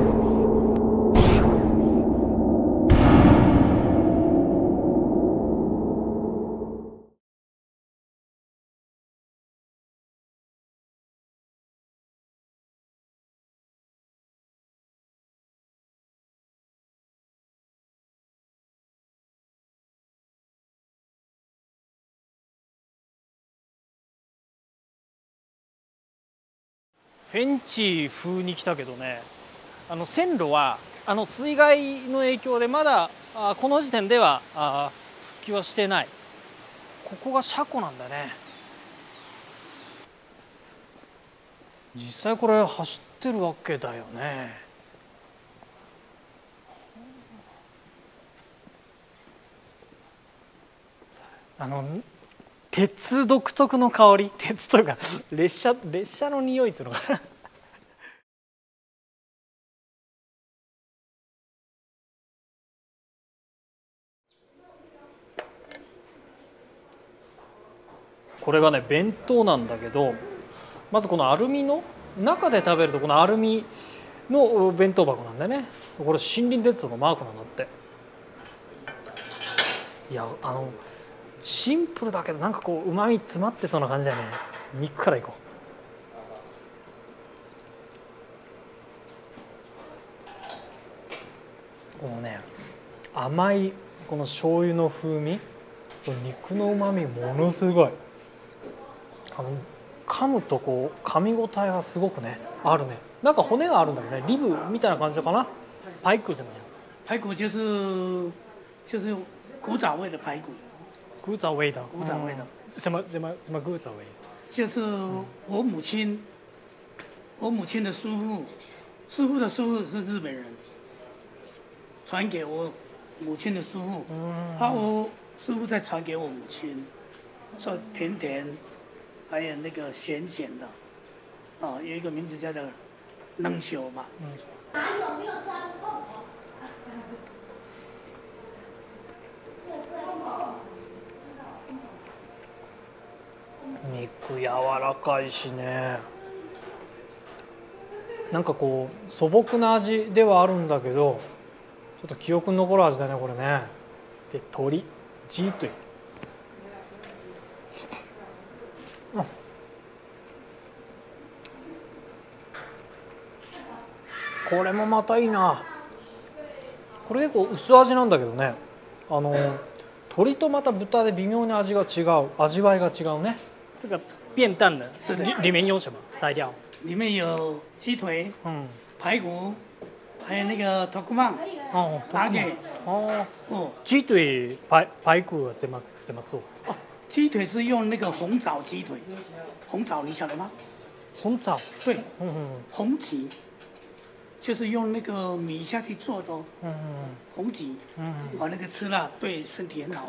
フェンチ風に来たけどね、線路は水害の影響でまだこの時点では復旧はしてない。ここが車庫なんだね。実際これ走ってるわけだよね。鉄独特の香り、鉄とか列車の匂いっていうのかな。これがね弁当なんだけど、まずこのアルミの中で食べるとこのアルミの弁当箱なんだよね。これ森林鉄道のマークなんだって。いやシンプルだけどなんかこう旨味詰まってそうな感じだよね。肉からいこう。このね甘いこの醤油の風味、肉の旨味ものすごい。噛むとこう噛み応えがすごくねあるね。なんか骨があるんだよね。リブみたいな感じかな。排骨怎么样？ 排骨就是古早味的排骨。 古早味的。 古早味的。 什么古早味？ 就是我母亲的师傅的师傅是日本人，传给我母亲的师傅，我师傅再传给我母亲，说甜甜，还有那个咸咸的，有一个名字叫做冷修嘛。 还有没有山后？ 肉柔らかいしね。なんかこう素朴な味ではあるんだけど、ちょっと記憶に残る味だねこれね。で鶏ジートイ、これもまたいいな。これ結構薄味なんだけどね、鶏とまた豚で微妙に味が違う、味わいが違うね。这个便当的是的， 里面有什么材料？ 里面有鸡腿、排骨，还有那个托库曼、拿给。 鸡腿排骨怎么做？ 鸡腿是用那个红枣鸡腿，红枣你晓得吗？ 红枣， 对，红吉，就是用那个米下去做的哦。红吉，那个吃了对身体很好。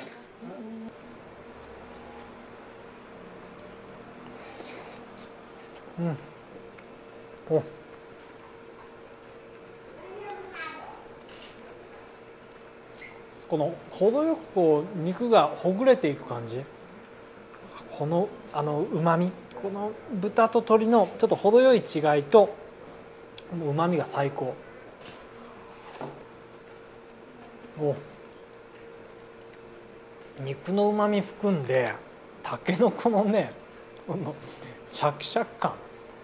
この程よくこう肉がほぐれていく感じ、このうまみ、この豚と鶏のちょっと程よい違いとうまみが最高。肉のうまみ含んでたけのこのねこのシャキシャキ感、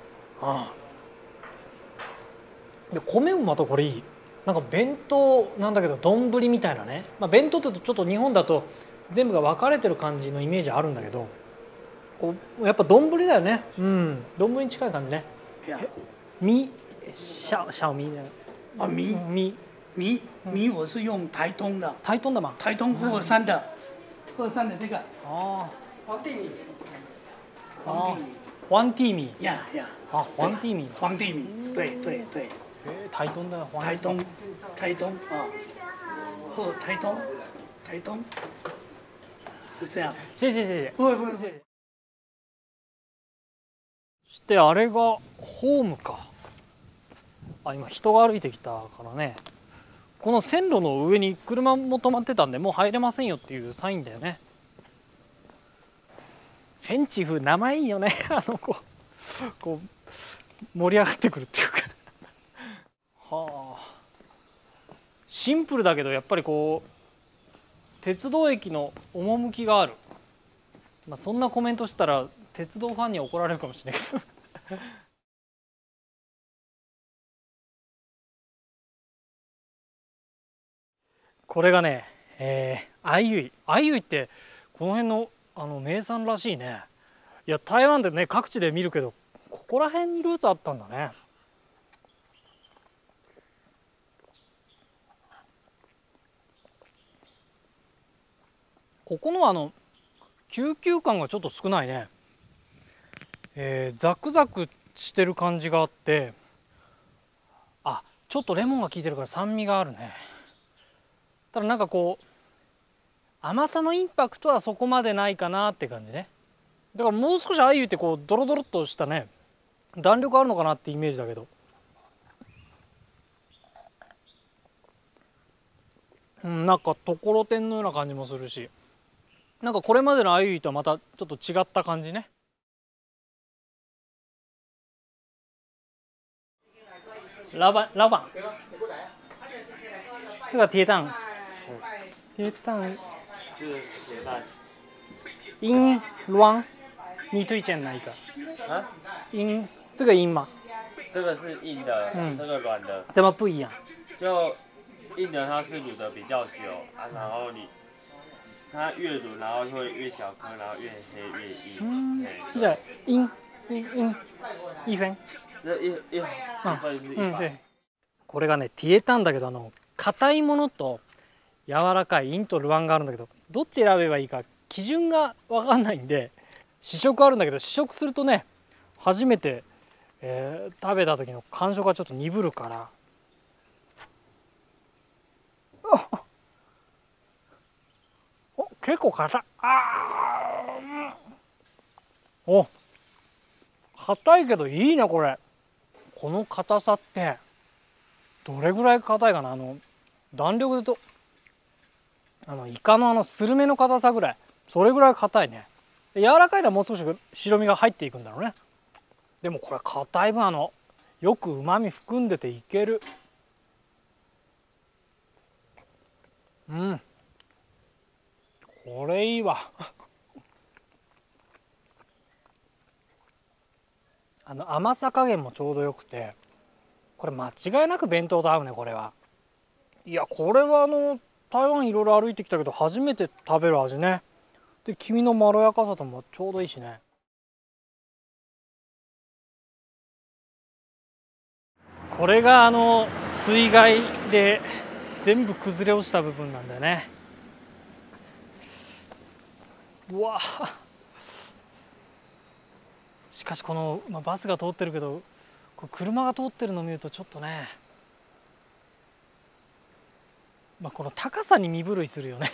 で米もまたこれいい。なんか弁当なんだけど丼みたいなね、弁当って言うとちょっと日本だと全部が分かれてる感じのイメージあるんだけど、こうやっぱ丼だよね。丼に近い感じね。小米呢？ 米我是用台东的。 台东的嘛？ 台东鹤山的这个。皇帝米。 皇帝米。 呀。 皇帝米。 皇帝米，对。 台东的皇帝。 台东台东是这样。 谢谢。 不会。 そしてあれがホームか。今人が歩いてきたからね。この線路の上に車も止まってたんでもう入れませんよっていうサインだよね。フェンチ風名前いいよね。こう盛り上がってくるっていうか。はあ。 シンプルだけどやっぱりこう鉄道駅の趣がある、まあ、そんなコメントしたら鉄道ファンに怒られるかもしれないけどこれがね、アイユイ。アイユイってこの辺の名産らしいね。いや台湾でね各地で見るけどここら辺にルーツあったんだね。ここの救急感がちょっと少ないね。ザクザクしてる感じがあって、あ、ちょっとレモンが効いてるから酸味があるね。ただなんかこう甘さのインパクトはそこまでないかなって感じね。だからもう少しアイユってこうドロドロっとしたね弾力あるのかなってイメージだけど、なんかところてんのような感じもするし、なんかこれまでのアイユとはまたちょっと違った感じね。老板这个铁蛋英软，你推荐哪一个？ 啊， 英这个英吗？ 这个是硬的，这个软的， 怎么不一样？ 就硬的它是卤的比较久啊，然后它越卤，然后会越小颗，然后越黑越硬。 じゃあ英一分。 这一份是100。 对。これがねティエタンだけど硬いものと柔らかいインとルアンがあるんだけど、どっち選べばいいか基準が分かんないんで試食あるんだけど、試食するとね初めて、食べた時の感触がちょっと鈍るからお結構硬い。お硬いけどいいねこれ。この硬さってどれぐらい硬いかな。弾力でとイカのスルメの硬さぐらい、それぐらい硬いね。柔らかいのはもう少し白身が入っていくんだろうね。でもこれ硬い分よくうまみ含んでていける。これいいわ甘さ加減もちょうどよくて、これ間違いなく弁当と合うねこれは。いやこれは台湾いろいろ歩いてきたけど初めて食べる味ね。で黄身のまろやかさともちょうどいいしね。これが水害で全部崩れ落ちた部分なんだよね。うわしかしこの、バスが通ってるけど車が通ってるのを見るとちょっとね、この高さに身震いするよね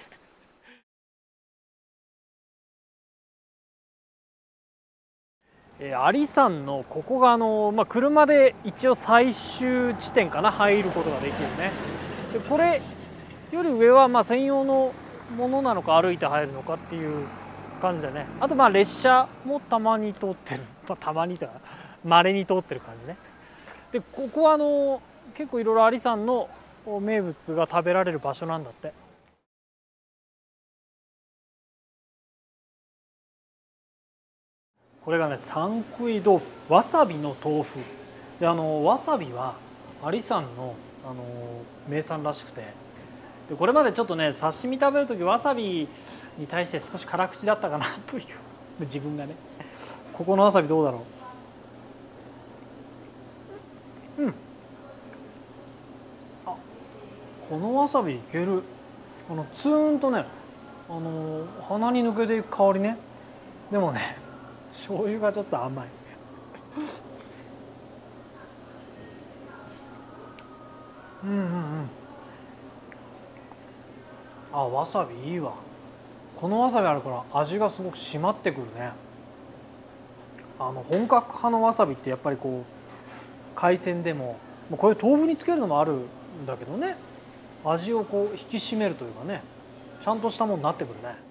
阿里山のここが車で一応最終地点かな、入ることができるね。でこれより上は専用のものなのか歩いて入るのかっていう感じだね。あと列車もたまに通ってる、たまにとかまれに通ってる感じね。でここは結構いろいろ阿里山の名物が食べられる場所なんだって。これがね三杭豆腐、わさびの豆腐で、わさびは阿里山の、名産らしくて、でこれまでちょっとね刺身食べる時わさびに対して少し辛口だったかなという自分がね。ここのわさびどうだろう。このわさびいける。ツーンとね鼻に抜けていく香りね。でもね醤油がちょっと甘いわさびいいわ。このわさびあるから味がすごく締まってくるね。本格派のわさびってやっぱり海鮮でもこれ豆腐につけるのもあるんだけどね、味を引き締めるというかね、ちゃんとしたものになってくるね。